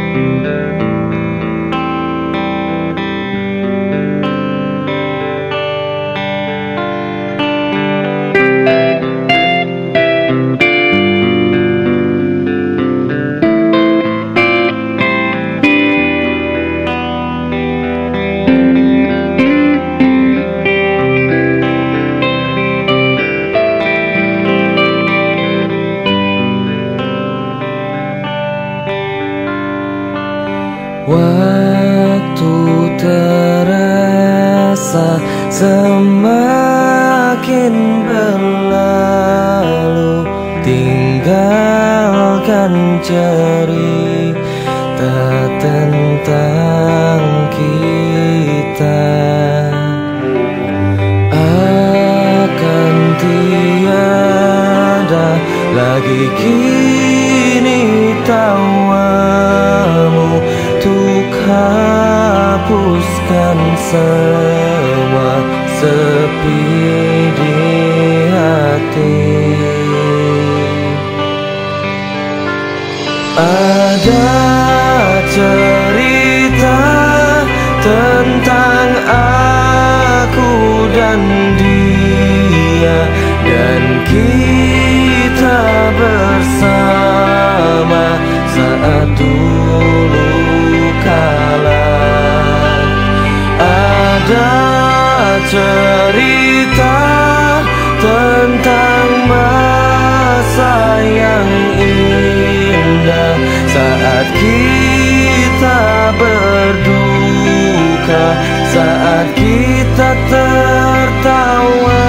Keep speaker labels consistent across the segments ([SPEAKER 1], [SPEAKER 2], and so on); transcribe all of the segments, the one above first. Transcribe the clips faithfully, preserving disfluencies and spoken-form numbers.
[SPEAKER 1] Waktu terasa semakin berlalu, tinggalkan cerita tentang kita. Akan tiada lagi kini tawamu untuk hapuskan semua sepi di hati. Ada cerita tentang aku dan dia, dan kita bersama saat dulu kala. Ada cerita tentang masa yang indah saat kita berduka, saat kita tertawa.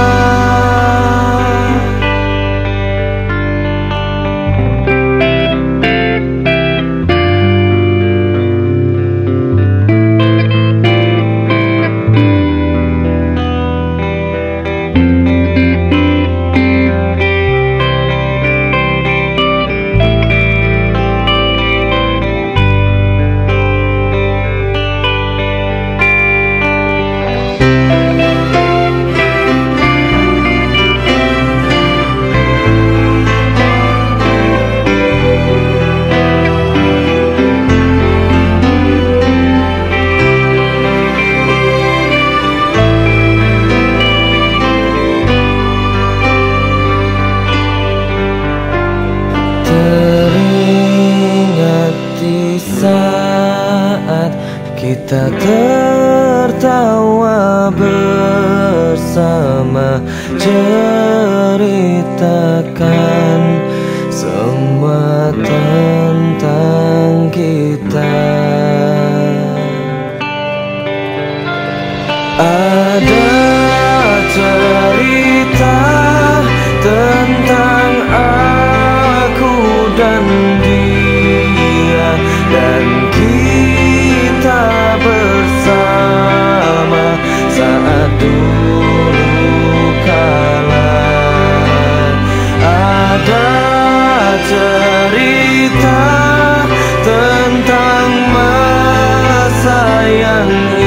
[SPEAKER 1] Saat kita tertawa bersama, ceritakan semua tentang kita. Ada cerita tentang aku dan dia, dan kita bersama saat dulu kala. Ada cerita tentang masa yang